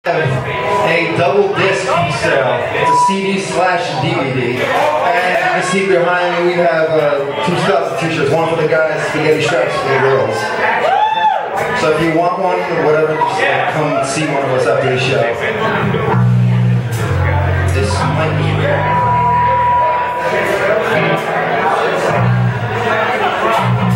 A double disc sale. It's a CD/DVD. And you can see behind me we have two styles of t-shirts. One for the guys, spaghetti straps for the girls. So if you want one or whatever, just come see one of us after the show. This might be